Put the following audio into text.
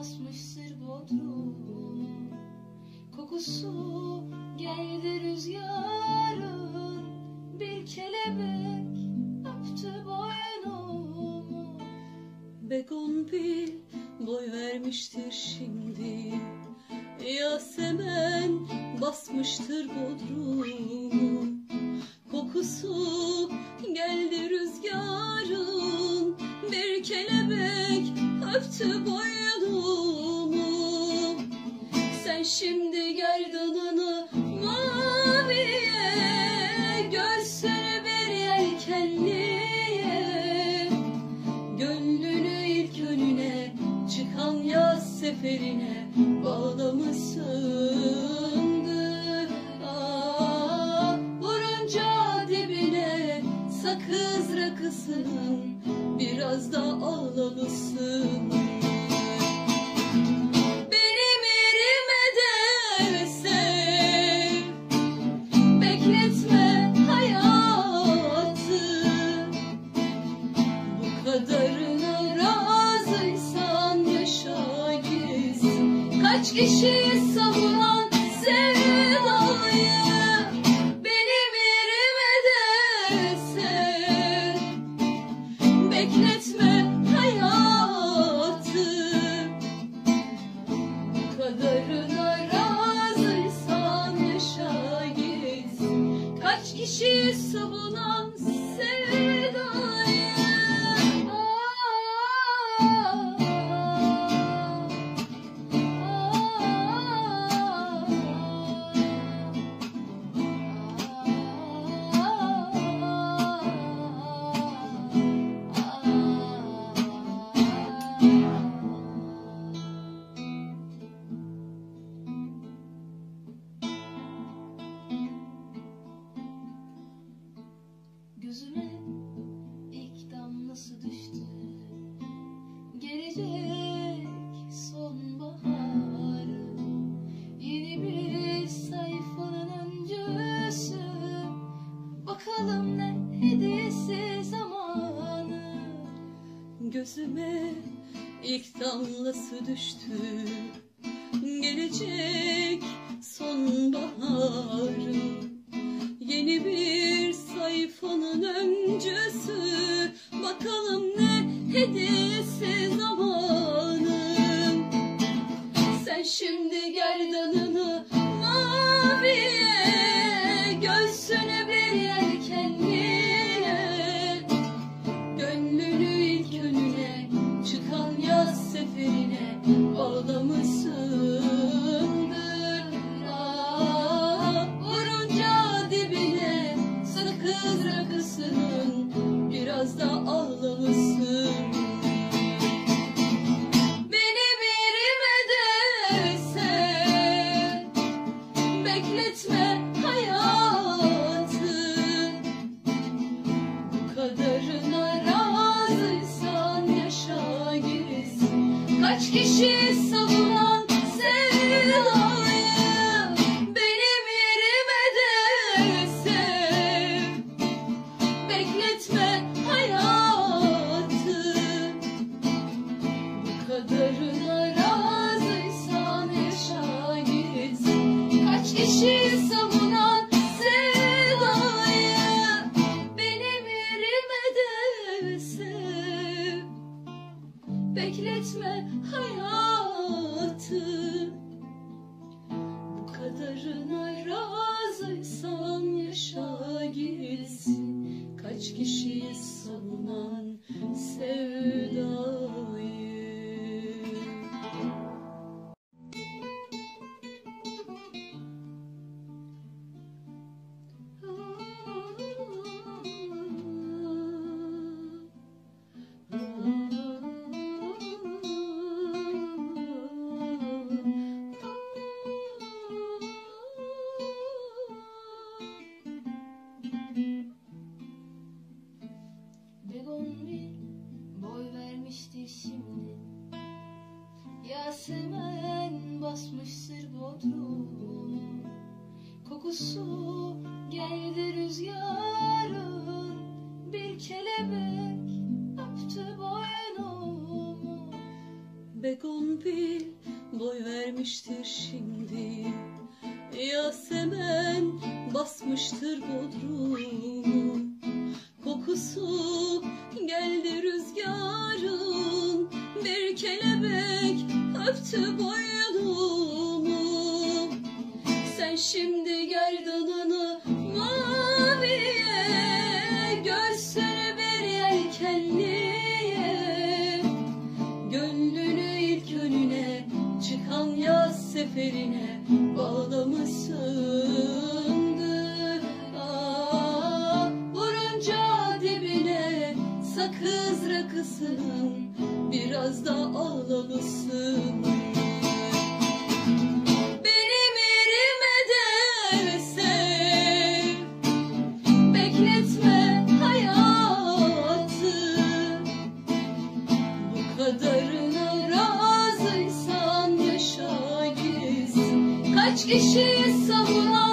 basmıştır bodrumu. Kokusu geldi rüzgarın, bir kelebek öptü boynumu. Begonvil boy vermiştir şimdi, Yasemen basmıştır bodrumu. Kokusu geldi rüzgarın, bir kelebek öptü boynumu. Sen şimdi gerdanını maviye, göğsünü bir yelkenliye, gönlünü ilk önüne çıkan yaz seferine bağlamışsındır. Vurunca dibine sakız rakısının biraz da ağlamışsın. Benim yerime de sev, bekletme hayatı. Bu kadarına razıysan yaşa gitsin. Kaç kişiyi savunan sevdayı, benim yerime de sev, bekletme hayatı. Bu kadarına razıysan yaşa gitsin. Kaç kişiyi savunan sevdayı. Gözüme ilk damlası düştü, gelecek sonbahar. Yeni bir sayfanın öncüsü, bakalım ne hediyesi zamanı. Gözüme ilk damlası düştü, gelecek sonbaharı. Yeni bir sayfanın öncüsü, bakalım ne hediyesi zamanı. Sen şimdi gerdanını maviye, göğsünü bir yelkenliye, gönlünü ilk önüne çıkan yaz seferine bağlamışsındır. Vurunca dibine sakız rakısının biraz da ağlamışsın. Benim yerime de sev, bekletme hayatı. Bu kadarına razıysan yaşa gitsin. Kaç kişi savunan sevdayı, benim yerime de sev, bekletme hayatı. Bu kadarına razıysan yaşa gitsin. Kaç kişi savunan sevdayı, benim yerime de sev, bekletme hayatı. Bu kadarına razıysan yaşa gitsin. Kaç kişiyi savunan sevdayı. Begonvil boy vermiştir şimdi, Yasemen basmıştır bodrumu. Kokusu geldi rüzgarın, bir kelebek öptü boynumu. Begonvil boy vermiştir şimdi, Yasemen basmıştır Bodrum'u. Kokusu geldi rüzgarın, bir kelebek öptü boynumu. Sen şimdi gerdanını maviye, göğsünü bir yelkenliye, gönlünü ilk önüne çıkan yaz seferine bağlamışsındır. Vurunca dibine sakız rakısın, biraz da ağlamışsın. Benim yerime de sev, bekletme hayatı. Bu kadarına razıysan yaşa gitsin. Kaç kişiyi savunan